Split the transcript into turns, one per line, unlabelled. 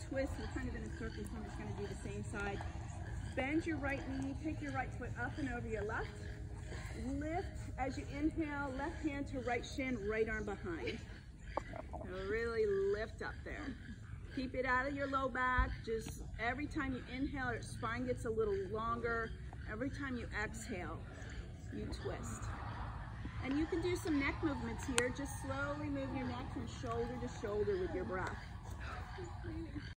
twist. We're kind of in a circle, so I'm just going to do the same side. Bend your right knee, take your right foot up and over your left. Lift as you inhale, left hand to right shin, right arm behind. So really lift up there. Keep it out of your low back. Just every time you inhale, your spine gets a little longer. Every time you exhale, you twist. And you can do some neck movements here. Just slowly move your neck from shoulder to shoulder with your breath.